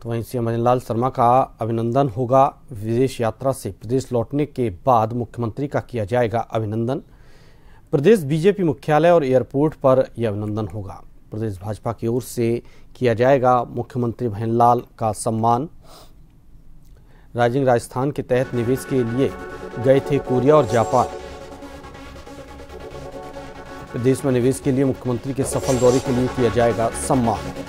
तो वहीं सीएम भजनलाल शर्मा का अभिनंदन होगा। विदेश यात्रा से प्रदेश लौटने के बाद मुख्यमंत्री का किया जाएगा अभिनंदन। प्रदेश बीजेपी मुख्यालय और एयरपोर्ट पर यह अभिनंदन होगा। प्रदेश भाजपा की ओर से किया जाएगा मुख्यमंत्री भजनलाल का सम्मान। राइजिंग राजस्थान के तहत निवेश के लिए गए थे कोरिया और जापान। प्रदेश में निवेश के लिए मुख्यमंत्री के सफल दौरे के लिए किया जाएगा सम्मान।